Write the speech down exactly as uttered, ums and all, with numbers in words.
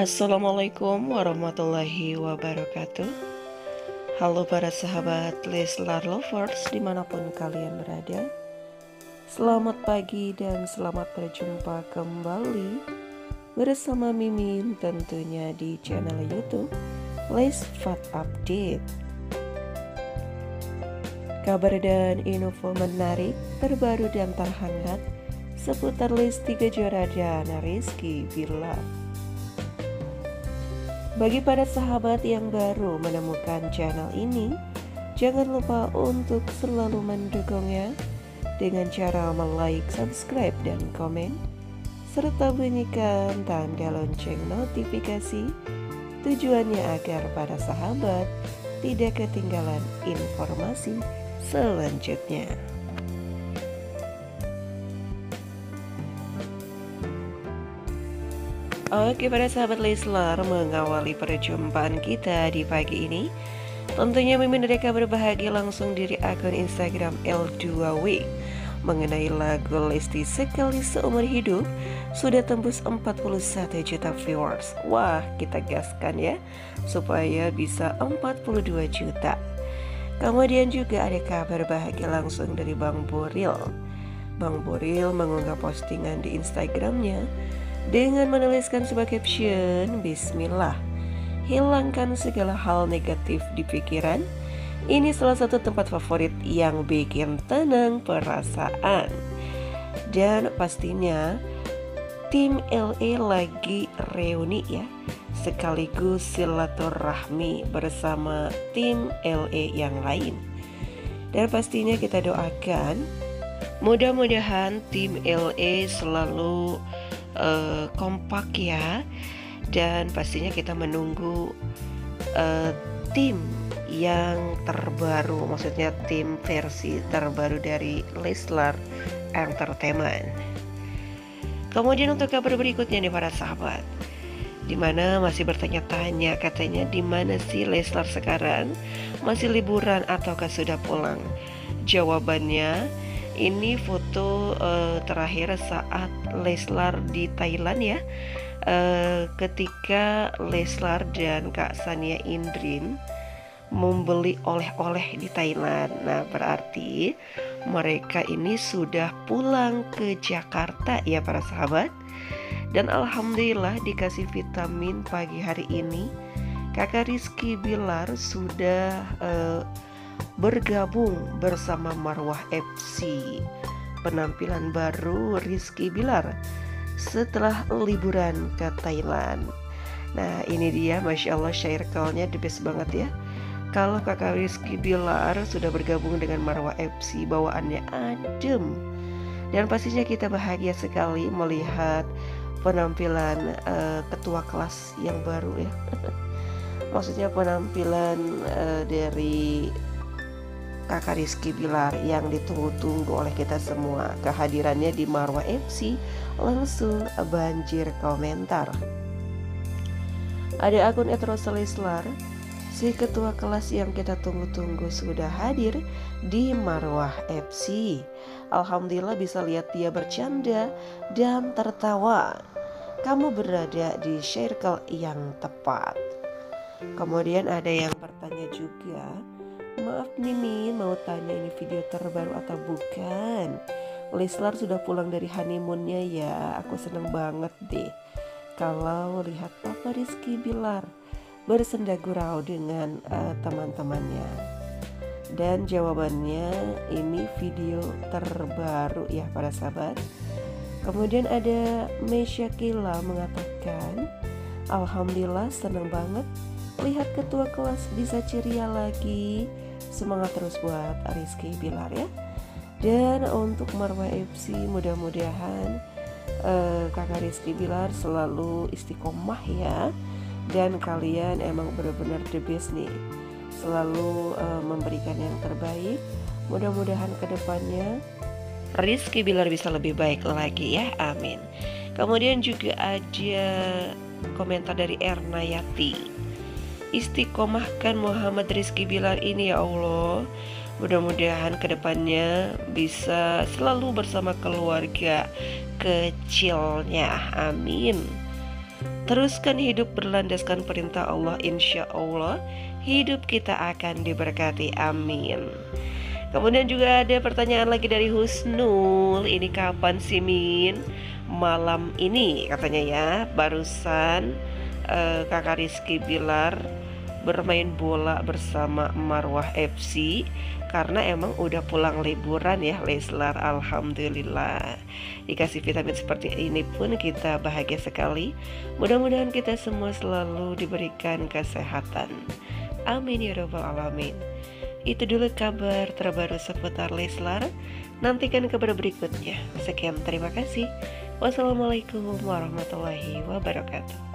Assalamualaikum warahmatullahi wabarakatuh. Halo para sahabat Leslar Lovers dimanapun kalian berada. Selamat pagi dan selamat berjumpa kembali bersama Mimin tentunya di channel YouTube Lesfat Update. Kabar dan info menarik terbaru dan terhangat seputar Lesti Kejora dan Rizky Bilar. Bagi para sahabat yang baru menemukan channel ini, jangan lupa untuk selalu mendukungnya dengan cara like, subscribe, dan komen, serta bunyikan tanda lonceng notifikasi. Tujuannya agar para sahabat tidak ketinggalan informasi selanjutnya. Oke para sahabat Leslar, mengawali perjumpaan kita di pagi ini, tentunya Mimin dari kabar bahagia langsung dari akun Instagram L dua W mengenai lagu Lesti Sekali Seumur Hidup sudah tembus empat puluh satu juta viewers. Wah, kita gaskan ya supaya bisa empat puluh dua juta. Kemudian juga ada kabar bahagia langsung dari Bang Boril. Bang Boril mengunggah postingan di Instagramnya dengan menuliskan sebagai caption, Bismillah, hilangkan segala hal negatif di pikiran. Ini salah satu tempat favorit yang bikin tenang perasaan. Dan pastinya tim L E lagi reuni ya, sekaligus silaturahmi bersama tim L E yang lain. Dan pastinya kita doakan mudah-mudahan tim L E selalu Uh, kompak ya, dan pastinya kita menunggu uh, tim yang terbaru, maksudnya tim versi terbaru dari Leslar Entertainment. Kemudian untuk kabar berikutnya nih para sahabat, dimana masih bertanya-tanya katanya di mana sih Leslar sekarang, masih liburan ataukah sudah pulang? Jawabannya, ini foto uh, terakhir saat Leslar di Thailand ya, uh, ketika Leslar dan Kak Sania Indrin membeli oleh-oleh di Thailand. Nah, berarti mereka ini sudah pulang ke Jakarta ya para sahabat. Dan alhamdulillah dikasih vitamin pagi hari ini, Kakak Rizky Bilar sudah uh, bergabung bersama Marwah F C. Penampilan baru Rizky Bilar setelah liburan ke Thailand. Nah ini dia, Masya Allah, circle-nya the best banget ya. Kalau kakak Rizky Bilar sudah bergabung dengan Marwah F C, bawaannya adem. Dan pastinya kita bahagia sekali melihat penampilan uh, ketua kelas yang baru ya. Maksudnya penampilan uh, dari Kakak Rizky Bilar yang ditunggu-tunggu oleh kita semua. Kehadirannya di Marwah F C langsung banjir komentar. Ada akun Etrosa Leslar, si ketua kelas yang kita tunggu-tunggu sudah hadir di Marwah F C. Alhamdulillah bisa lihat dia bercanda dan tertawa. Kamu berada di circle yang tepat. Kemudian ada yang bertanya juga, maaf Mimin, mau tanya ini video terbaru atau bukan? Leslar sudah pulang dari honeymoonnya ya. Aku seneng banget deh kalau lihat Papa Rizky Bilar bersenda gurau dengan uh, teman-temannya. Dan jawabannya ini video terbaru ya para sahabat. Kemudian ada Mesya Kila mengatakan, alhamdulillah seneng banget lihat ketua kelas bisa ceria lagi. Semangat terus buat Rizky Bilar ya. Dan untuk Marwah F C, mudah-mudahan uh, kakak Rizky Bilar selalu istiqomah ya. Dan kalian emang benar-benar the best nih, selalu uh, memberikan yang terbaik. Mudah-mudahan kedepannya Rizky Bilar bisa lebih baik lagi ya, amin. Kemudian juga ada komentar dari Erna Yati, istiqomahkan Muhammad Rizky Bilar ini ya Allah. Mudah-mudahan kedepannya bisa selalu bersama keluarga kecilnya, amin. teruskan hidup berlandaskan perintah Allah, insya Allah hidup kita akan diberkati, amin. Kemudian juga ada pertanyaan lagi dari Husnul. Ini kapan sih Min? Malam ini katanya ya. Barusan uh, kakak Rizky Bilar bermain bola bersama Marwah F C, karena emang udah pulang liburan ya Leslar. Alhamdulillah dikasih vitamin seperti ini pun kita bahagia sekali. Mudah-mudahan kita semua selalu diberikan kesehatan, amin ya rabbal alamin. Itu dulu kabar terbaru seputar Leslar. Nantikan kabar berikutnya. Sekian, terima kasih. Wassalamualaikum warahmatullahi wabarakatuh.